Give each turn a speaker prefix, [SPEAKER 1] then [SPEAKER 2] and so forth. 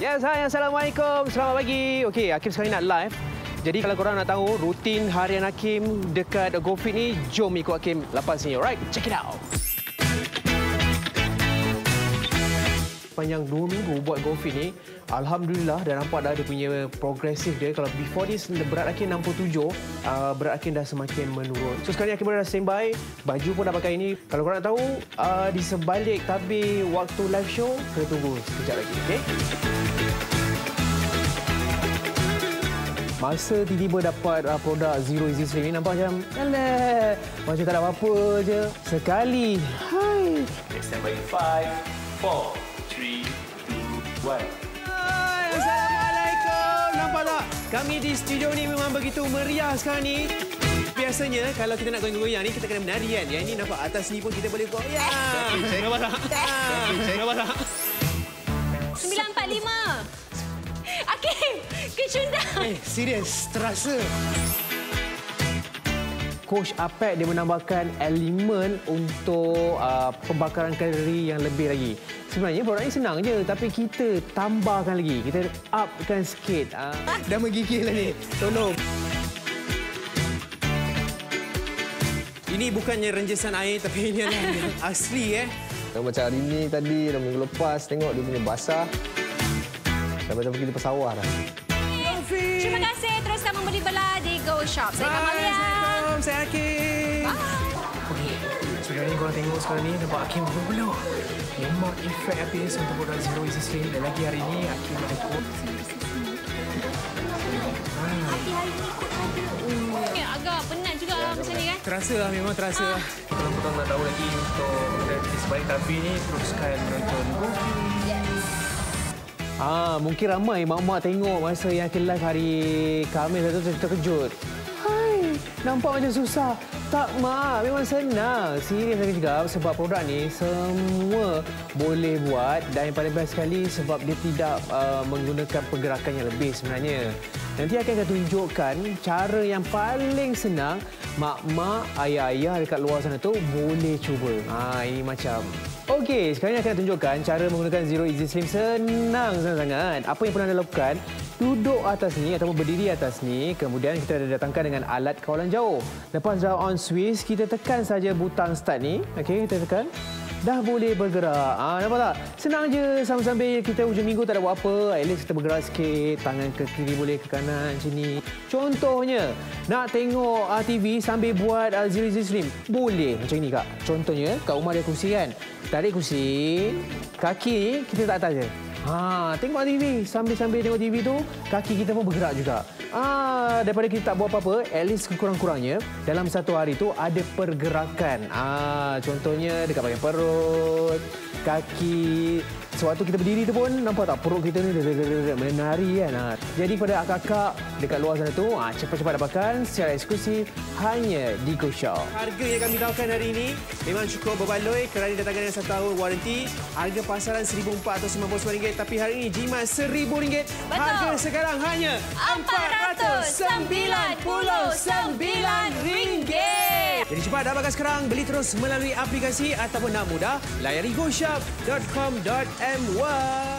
[SPEAKER 1] Yes, hai, Assalamualaikum. Selamat pagi. Okey, Hakim sekali nak live. Jadi kalau korang nak tahu rutin harian Hakim dekat Go Fit ni, jom ikut Hakim lepas ni. Alright, check it out. Panjang 2 minggu buat Go Fit ni, alhamdulillah dah nampak dah dia punya progresif dia. Kalau before ni berat Hakim 67, berat Hakim dah semakin menurun. So sekarang ni Hakim dah standby, baju pun dah pakai ini. Kalau korang nak tahu, di sebalik tabir waktu live show, kena tunggu sekejap lagi, okey? Masa tiba-tiba dapat produk Zero Easy Slim ni, nampak macam, alah, macam tak ada apa-apa je. Sekali, hai.
[SPEAKER 2] Stand by 5, 4, 3, 2, 1.
[SPEAKER 1] Hai, Assalamualaikum. Nampak tak? Kami di studio ni memang begitu meriah sekarang ni. Biasanya kalau kita nak goyang-goyang ni, kita kena menari kan. Yang ini nampak atas ni pun kita boleh goyang. Nampak tak? Nampak tak?
[SPEAKER 3] 945. Hakim, kecundang.
[SPEAKER 1] Serius, terasa. Coach Apek dia menambahkan elemen untuk pembakaran kalori yang lebih lagi. Sebenarnya produk ni senang je, tapi kita tambahkan lagi. Kita upkan sikit. Dah menggigil lah ni. Tolong. Ini bukannya renjesan air, tapi ini adalah asli
[SPEAKER 4] Macam hari ni tadi, dah minggu lepas, tengok dia punya basah. Dah macam pergi di pesawah dah.
[SPEAKER 3] Terima kasih. Teruskan membeli belah di Go Shop. Saya Kamalia.
[SPEAKER 1] Assalamualaikum, saya Hakim. Okey, sekarang ni korang tengok sekarang ni, nampak Hakim berbelur. Memang efek habis untuk produk Zero Easy Slim. Dan lagi hari ni, Hakim nak ikut.
[SPEAKER 3] Hati hari ni ikut ada. Agak penat juga lah macam ni kan?
[SPEAKER 1] Terasa lah, memang terasa lah. Kalau korang nak tahu lagi untuk di sebalik tabir ni, teruskan menonton Go Fit. Mungkin ramai mak-mak tengok masa yang Hakim live hari Khamis tu terkejut. Hai, nampak macam susah. Tak, mak, memang senang. Serius saya cakap, sebab produk ni semua boleh buat dan yang paling best sekali sebab dia tidak menggunakan pergerakan yang lebih sebenarnya. Nanti akan tunjukkan cara yang paling senang mak-mak, ayah-ayah dekat luar sana tu boleh cuba. Ini macam. Okey, sekarang ni akan tunjukkan cara menggunakan Zero Easy Slim senang sangat. Apa yang pernah anda lakukan? Duduk atas ni ataupun berdiri atas ni, kemudian kita datangkan dengan alat kawalan jauh. Lepas dah on switch, kita tekan saja butang start ni. Okey, kita tekan. Dah boleh bergerak. Nampak tak? Senang je, sambil-sambil kita hujung minggu tak ada buat apa. At least kita bergerak sikit. Tangan ke kiri boleh ke kanan macam ni. Contohnya, nak tengok TV sambil buat Zero Easy Slim. Boleh macam ni, Kak. Contohnya, kat rumah ada kursi kan. Tarik kursi, kaki kita tak atas je. Tengok TV. Sambil-sambil tengok TV tu, kaki kita pun bergerak juga. Daripada kita tak buat apa-apa, at least kurang-kurangnya dalam satu hari tu ada pergerakan. Contohnya dekat bahagian perut, kaki. Sewaktu kita berdiri tu pun, nampak tak perut kita ni menari kan. Jadi pada akak-akak dekat luar sana tu, cepat-cepat dapatkan secara eksklusif hanya di Go Shop. Harga yang kami tawarkan hari ini memang cukup berbaloi kerana datangkan dengan 1 tahun waranti. Harga pasaran RM1,499, tapi hari ini jimat RM1,000. Harga sekarang hanya RM499. Jadi cepat dapatkan sekarang, beli terus melalui aplikasi ataupun nak mudah layari goshop.com.my.